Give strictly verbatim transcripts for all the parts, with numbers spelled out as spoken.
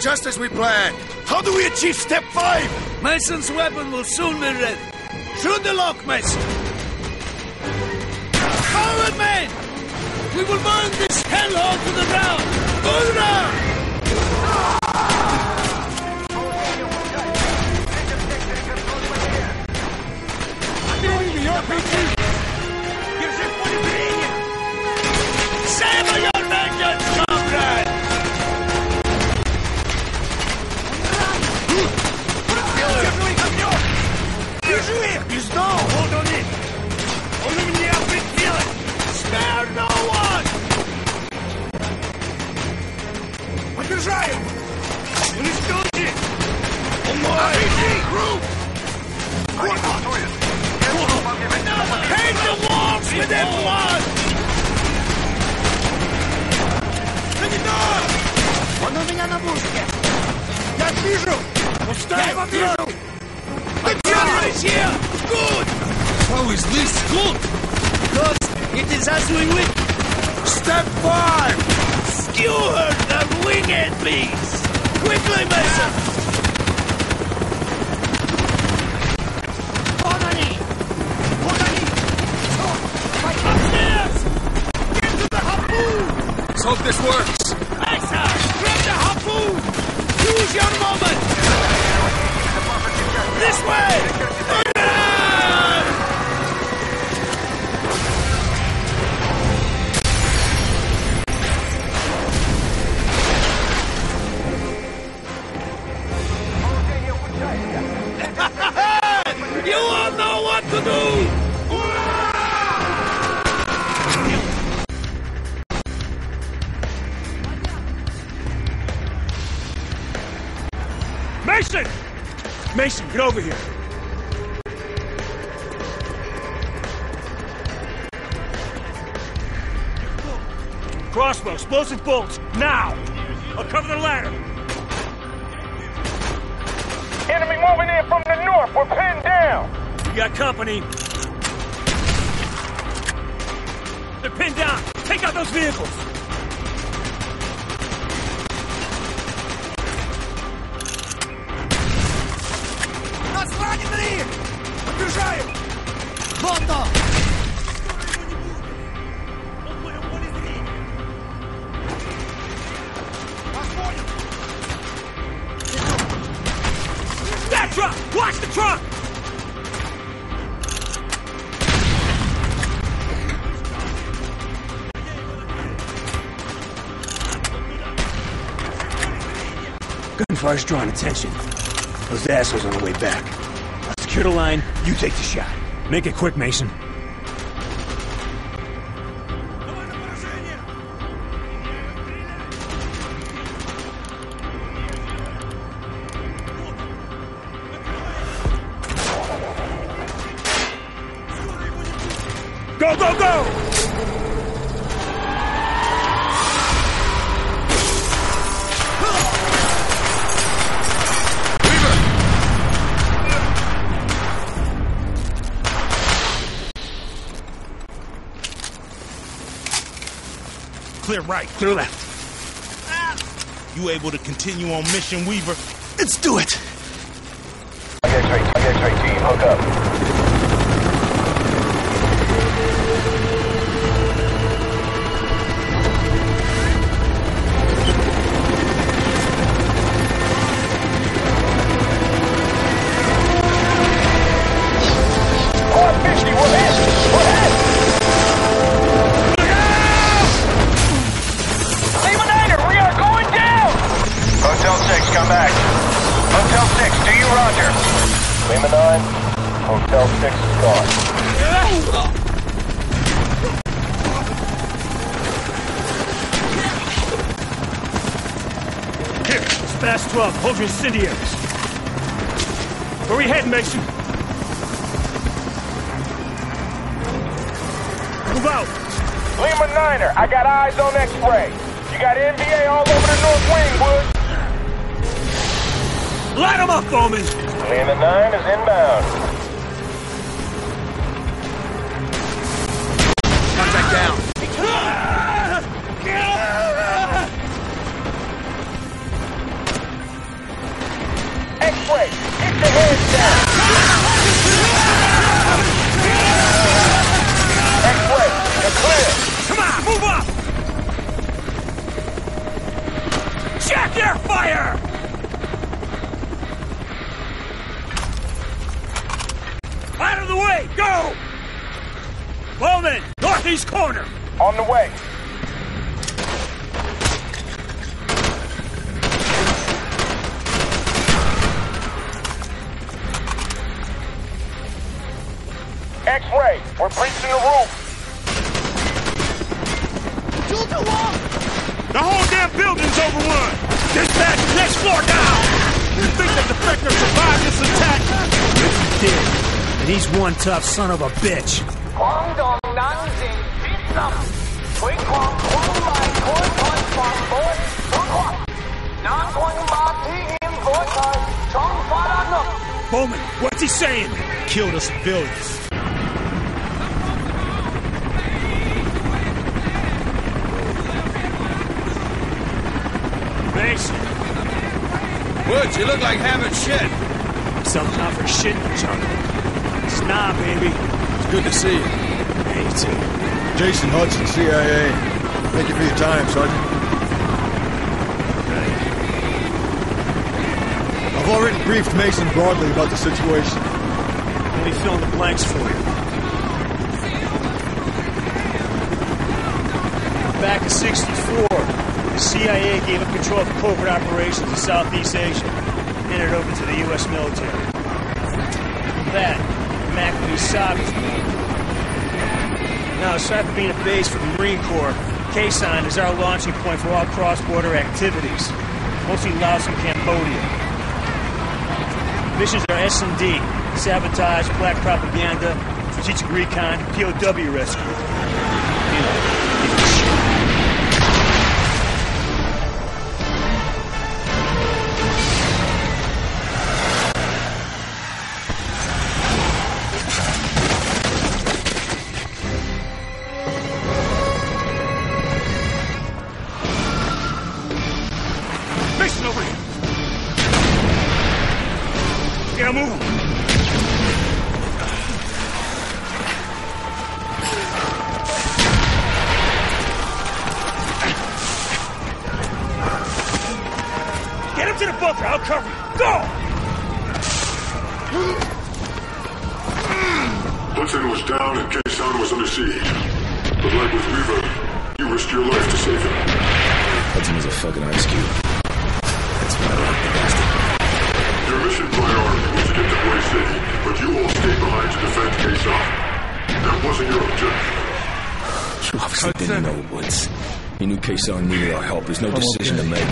just as we planned. How do we achieve step five? Mason's weapon will soon be ready. Shoot the lock, Mason. Forward, men! We will burn this hellhole to the ground! Hoorah! Savor your vengeance, comrade! Пизда! Hold on it! Он у меня прицелен! Spare no one! Подержаем! Уничтожьте! Group! Paint the walls with their blood! Он у меня на мушке! Я вижу! Я его вижу! The general is here! Good! How is this good? Because it is as we wish! Step five! Skewer the winged beast! Quickly, Mason! Upstairs! Into the harpoon! Let's hope this works! Mason! Grab the harpoon! Use your moment! This way! You all know what to do! Mason! Mason, get over here. Crossbow, explosive bolts, now! I'll cover the ladder. Enemy moving in from the north. We're pinned down. You got company. They're pinned down. Take out those vehicles. Нас ранены! Побежаем! Фото! That truck! Watch the truck! Gunfire's drawing attention. Those assholes on the way back. I'll secure the line, you take the shot. Make it quick, Mason. Go, go, go! Clear right. Clear left. You able to continue on mission, Weaver? Let's do it! I get straight, I get straight team. Hook up. Come back. Hotel six, do you roger? Lima nine, Hotel six is gone. Here, Spass twelve, hold your incendiaries. Where we heading, Mason? Move out. Lima Niner, I got eyes on X-ray. You got N V A all over the north wing, Wood. Light them up, Bowman! Lima nine is inbound. Contact down. X-ray, hit the head down. X-ray, you're clear. Come on, move up! Check your fire! Out of the way, go! Bowman, northeast corner! On the way. X-ray, we're breaching the roof. The whole damn building's overrun! Dispatch, next floor down! You think the defector survived this attack? If he did, and he's one tough son of a bitch. Bowman, what's he saying? Kill the civilians. Mason, Woods, you look like having shit. Some time for shit in the jungle. It's nah, baby. It's good to see you. Hey, you too. Jason Hudson, C I A. Thank you for your time, Sergeant. I've already briefed Mason broadly about the situation. Let me fill in the blanks for you. Back in sixty-four, the C I A gave up control of covert operations in Southeast Asia, handed it over to the U S military. From that, McNamee Saab was born. Now, aside from being a base for the Marine Corps, Quezon is our launching point for all cross-border activities, mostly Laos and Cambodia. Missions are S and D, sabotage, black propaganda, strategic recon, P O W rescue. You know, giving shit. Mason over here! Get him moving! Get him to the bunker, I'll cover you. Go! Hudson was down and Quezon was under siege. But like with Weaver, you risked your life to save him. Hudson was a fucking ice cube. That's why I like the bastard. Your mission priority was to get to Hue City, but you all stayed behind to defend Quezon. That wasn't your objective. You obviously didn't know Woods. He knew Quezon needed our help. There's no decision to make.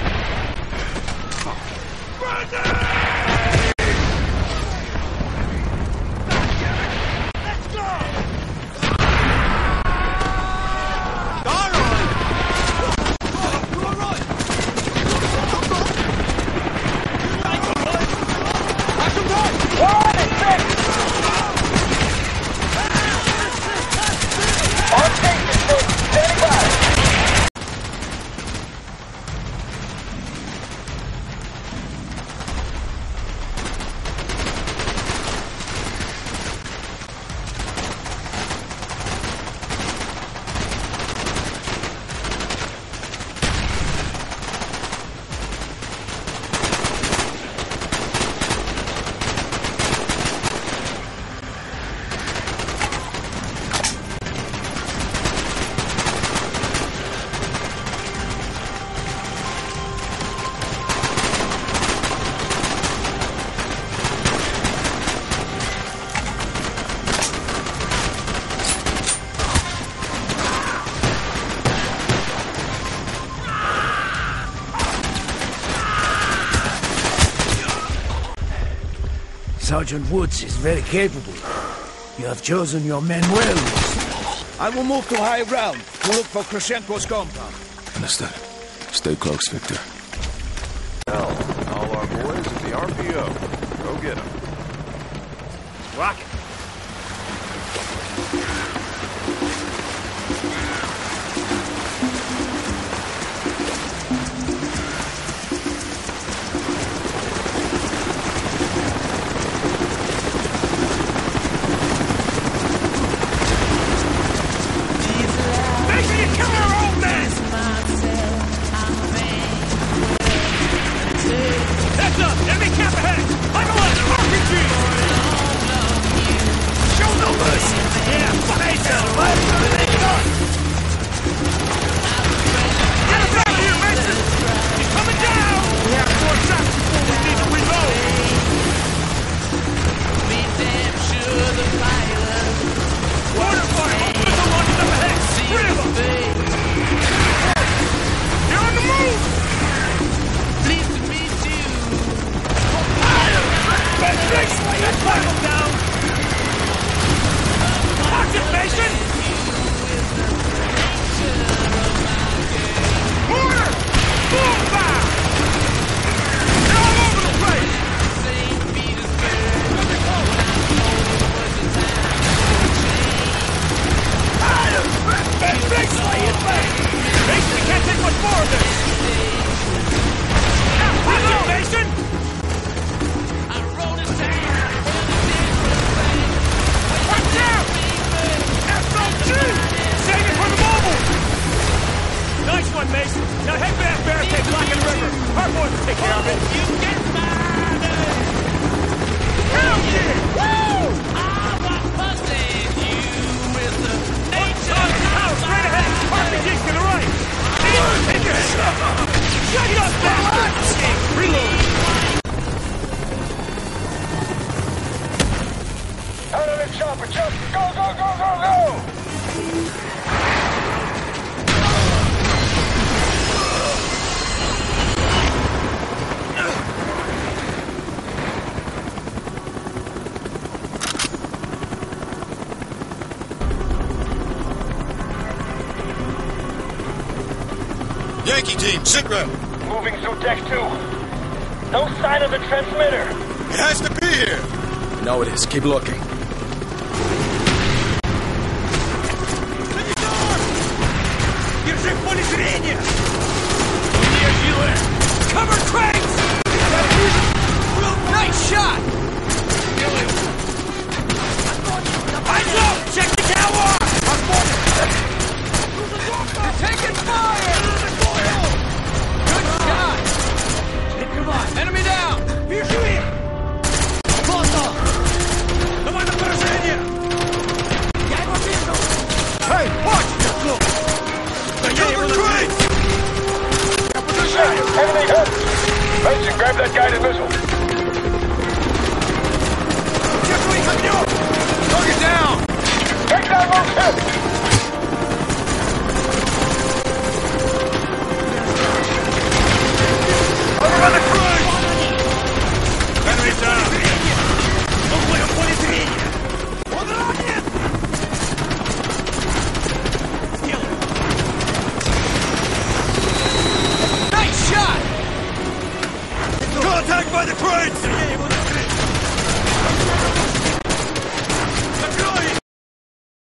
Sergeant Woods is very capable. You have chosen your men well. I will move to high ground to look for Krashenko's compound. Understood. Stay close, Victor. Now, all our boys at the R P O. Go get them. Rocket! take care of it. You get mine! Hell yeah! Woo! I'm a pussy, you with the nature. House, right ahead! R P G to the right! Take your shot! Shut it up, bastard! Reload! Out of the chopper, jump! Go, go, go, go, go! Yankee team, sit rep. Moving through deck two. No sign of the transmitter. It has to be here. No, it is. Keep looking. Держи в поле зрения! Cover cranks! Nice shot! Eyes up! Check the tower! You're taking fire! Good shot! Come on, enemy down! Вижу их! Плотно! Давай на поражение! Я его вижу! Hey, watch! Cover cranks! Enemy hit! Benson, grab that guided missile.